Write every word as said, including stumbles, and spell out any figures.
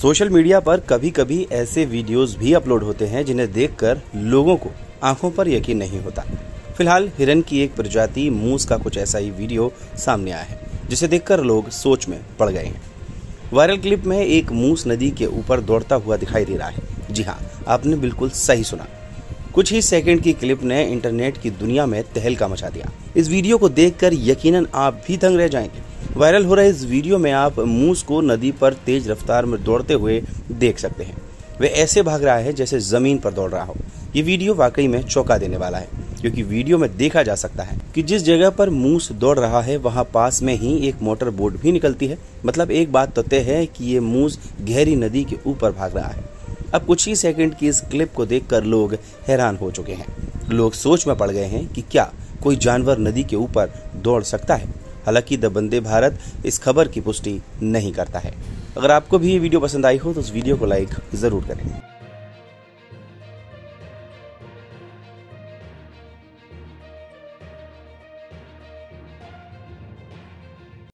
Social media पर कभी कभी ऐसे वीडियोस भी अपलोड होते हैं जिन्हें देखकर लोगों को आंखों पर यकीन नहीं होता। फिलहाल हिरन की एक प्रजाति मूस का कुछ ऐसा ही वीडियो सामने आया है, जिसे देखकर लोग सोच में पड़ गए हैं। वायरल क्लिप में एक मूस नदी के ऊपर दौड़ता हुआ दिखाई दे रहा है। जी हाँ, आपने बिल्कुल सही सुना। कुछ ही सेकंड की क्लिप ने इंटरनेट की दुनिया में तहलका मचा दिया। इस वीडियो को देखकर यकीनन आप भी दंग रह जाएंगे। वायरल हो रहे इस वीडियो में आप मूस को नदी पर तेज रफ्तार में दौड़ते हुए देख सकते हैं। वे ऐसे भाग रहा है जैसे जमीन पर दौड़ रहा हो। ये वीडियो वाकई में चौंका देने वाला है, क्योंकि वीडियो में देखा जा सकता है कि जिस जगह पर मूस दौड़ रहा है वहां पास में ही एक मोटर बोट भी निकलती है। मतलब एक बात तो तय है कि ये मूस गहरी नदी के ऊपर भाग रहा है। अब कुछ ही सेकंड की इस क्लिप को देखकर लोग हैरान हो चुके हैं। लोग सोच में पड़ गए हैं कि क्या कोई जानवर नदी के ऊपर दौड़ सकता है। हालांकि द वंदे भारत इस खबर की पुष्टि नहीं करता है। अगर आपको भी ये वीडियो पसंद आई हो तो इस वीडियो को लाइक जरूर करें।